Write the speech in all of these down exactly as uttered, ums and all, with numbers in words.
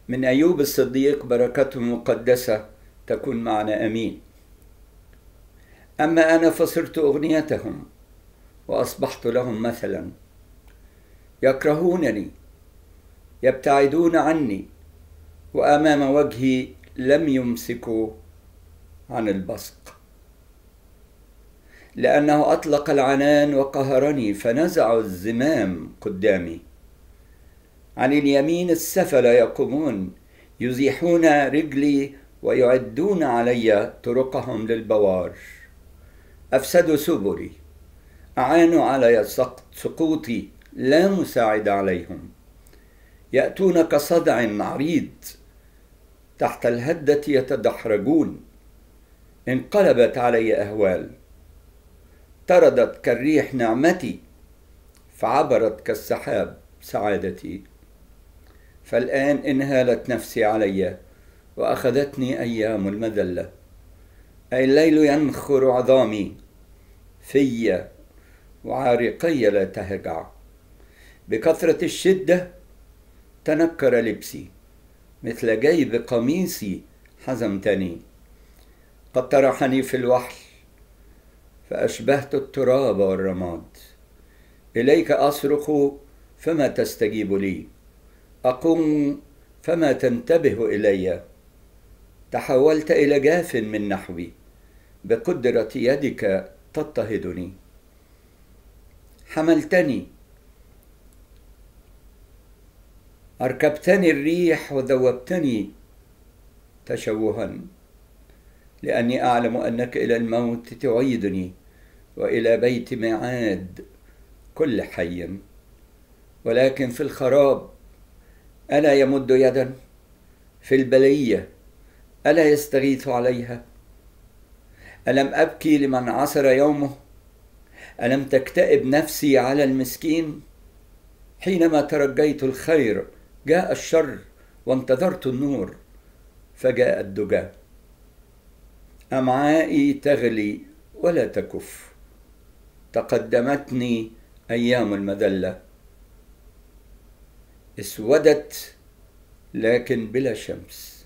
من أيوب الصديق بركته المقدسة تكون معنا أمين. أما أنا فصرت أغنيتهم وأصبحت لهم مثلا، يكرهونني يبتعدون عني، وأمام وجهي لم يمسكوا عن البصق. لأنه أطلق العنان وقهرني، فنزعوا الزمام قدامي. عن اليمين السفل يقومون، يزيحون رجلي ويعدون علي طرقهم للبوار. أفسدوا سبلي، أعانوا علي سقوطي، لا مساعد عليهم. يأتون كصدع عريض، تحت الهدة يتدحرجون. انقلبت علي أهوال، طردت كالريح نعمتي، فعبرت كالسحاب سعادتي. فالآن انهالت نفسي علي، وأخذتني أيام المذلة. أي الليل ينخر عظامي في، وعارقي لا تهجع. بكثرة الشدة تنكر لبسي، مثل جيب قميصي حزمتني. قد طرحني في الوحل، فأشبهت التراب والرماد. إليك أصرخ فما تستجيب لي، أقوم فما تنتبه إلي. تحولت إلى جاف من نحوي، بقدرة يدك تضطهدني. حملتني، أركبتني الريح وذوبتني تشوها، لأني أعلم أنك إلى الموت تعيدني، وإلى بيت معاد كل حي. ولكن في الخراب ألا يمد يدا؟ في البلية ألا يستغيث عليها؟ ألم أبكي لمن عسر يومه؟ ألم تكتئب نفسي على المسكين؟ حينما ترجيت الخير جاء الشر، وانتظرت النور فجاء الدجى. أمعائي تغلي ولا تكف، تقدمتني أيام المذلة. اسودت لكن بلا شمس.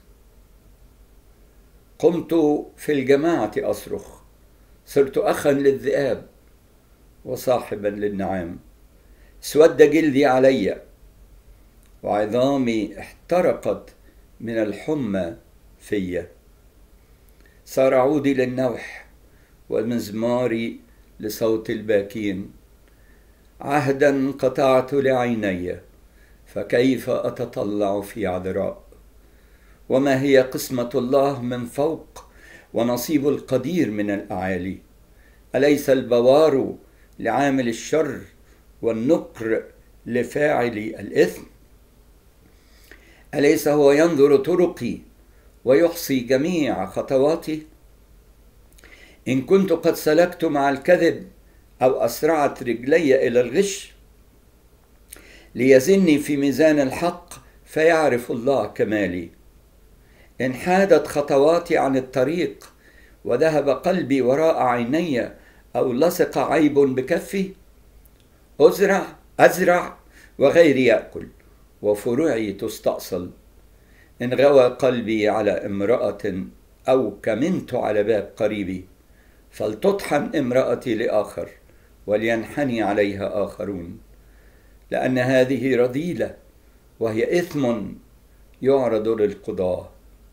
قمت في الجماعة أصرخ، صرت أخا للذئاب وصاحبا للنعام. اسود جلدي علي، وعظامي احترقت من الحمى في. صار عودي للنوح، ومزماري لصوت الباكين. عهدا قطعت لعيني، فكيف أتطلع في عذراء؟ وما هي قسمة الله من فوق، ونصيب القدير من الأعالي؟ أليس البوار لعامل الشر، والنكر لفاعل الإثم؟ أليس هو ينظر طرقي ويحصي جميع خطواتي؟ إن كنت قد سلكت مع الكذب، أو أسرعت رجلي إلى الغش، ليزني في ميزان الحق فيعرف الله كمالي. إن حادت خطواتي عن الطريق، وذهب قلبي وراء عيني، أو لصق عيب بكفي، أزرع أزرع وغيري يأكل، وفروعي تستأصل. إن غوى قلبي على امرأة، أو كمنت على باب قريبي، فلتطحن امرأتي لآخر، ولينحني عليها آخرون. لأن هذه رذيلة، وهي إثم يعرض للقضاة.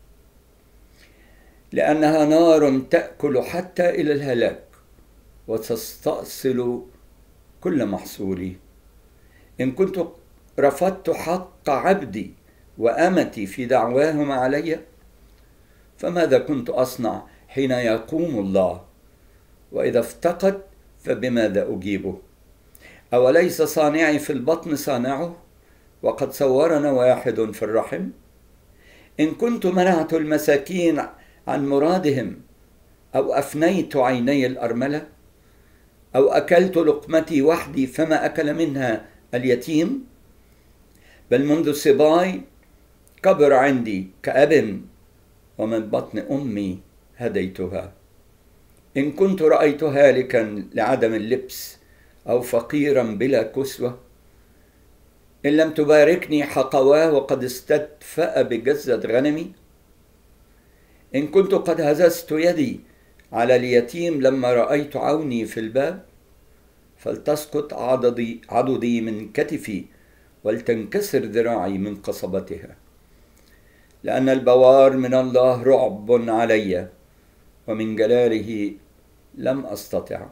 لأنها نار تأكل حتى إلى الهلاك، وتستأصل كل محصولي. إن كنت رفضت حق عبدي وأمتي في دعواهم علي، فماذا كنت أصنع حين يقوم الله؟ وإذا افتقد فبماذا أجيبه؟ أوليس صانعي في البطن صانعه، وقد صورنا واحد في الرحم؟ إن كنت منعت المساكين عن مرادهم، أو أفنيت عيني الأرملة، أو أكلت لقمتي وحدي فما أكل منها اليتيم، بل منذ صباي كبر عندي كأب، ومن بطن أمي هديتها. إن كنت رأيت هالكا لعدم اللبس، أو فقيرا بلا كسوة، إن لم تباركني حقواه وقد استدفأ بجزة غنمي. إن كنت قد هززت يدي على اليتيم لما رأيت عوني في الباب، فلتسقط عضدي, عضدي من كتفي، ولتنكسر ذراعي من قصبتها. لأن البوار من الله رعب علي، ومن جلاله لم أستطع.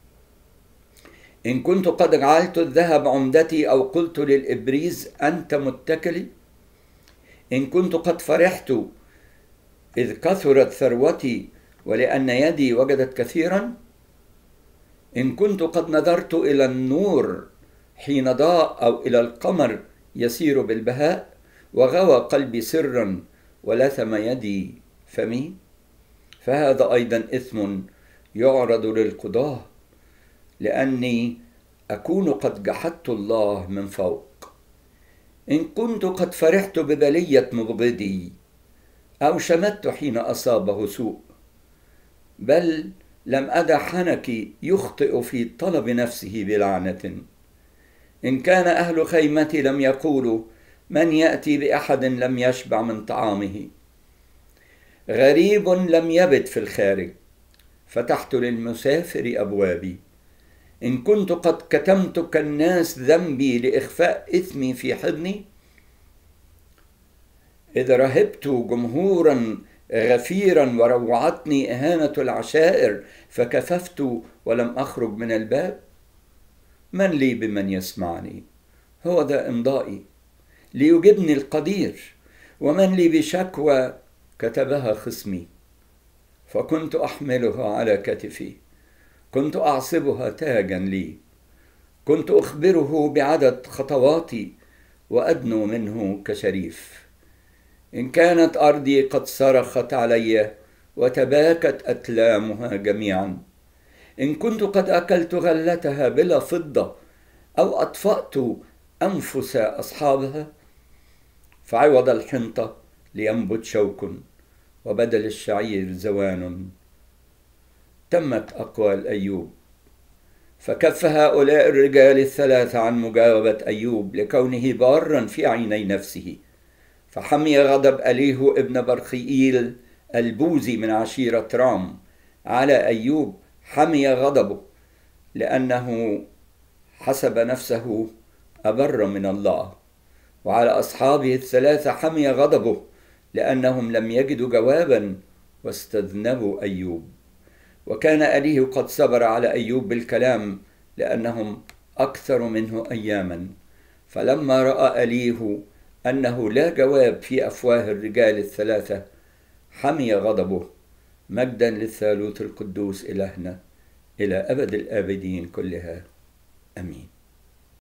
إن كنت قد جعلت الذهب عمدتي، أو قلت للإبريز أنت متكلي. إن كنت قد فرحت إذ كثرت ثروتي، ولأن يدي وجدت كثيرا. إن كنت قد نظرت إلى النور حين ضاء، أو إلى القمر يسير بالبهاء، وغوى قلبي سرا ولثم يدي فمي، فهذا أيضا إثم يعرض للقضاة، لأني أكون قد جحدت الله من فوق. إن كنت قد فرحت ببلية مبغضي، أو شمت حين أصابه سوء، بل لم أدع حنكي يخطئ في طلب نفسه بلعنة. إن كان أهل خيمتي لم يقولوا من يأتي بأحد لم يشبع من طعامه. غريب لم يبت في الخارج، فتحت للمسافر أبوابي. إن كنت قد كتمت كالناس ذنبي لإخفاء إثمي في حضني، إذا رهبت جمهورا غفيرا وروعتني إهانة العشائر فكففت ولم أخرج من الباب. من لي بمن يسمعني؟ هو ذا إمضائي ليجبني القدير، ومن لي بشكوى كتبها خصمي. فكنت أحملها على كتفي، كنت أعصبها تاجا لي، كنت أخبره بعدد خطواتي وأدنو منه كشريف. إن كانت أرضي قد صرخت علي وتباكت أتلامها جميعا، إن كنت قد أكلت غلتها بلا فضة، أو أطفأت أنفس أصحابها، فعوض الحنطة لينبت شوك، وبدل الشعير زوان. تمت أقوال أيوب، فكف هؤلاء الرجال الثلاثة عن مجاوبة أيوب لكونه بارا في عيني نفسه. فحمي غضب أليه ابن برخيئيل البوزي من عشيرة رام على أيوب، حمي غضبه لأنه حسب نفسه أبر من الله. وعلى أصحابه الثلاثة حمي غضبه لأنهم لم يجدوا جوابا واستذنبوا أيوب. وكان أليه قد صبر على أيوب بالكلام لأنهم أكثر منه أياما. فلما رأى أليه أنه لا جواب في أفواه الرجال الثلاثة حمي غضبه. مجدا للثالوث القدوس إلهنا إلى أبد الآبدين كلها، أمين.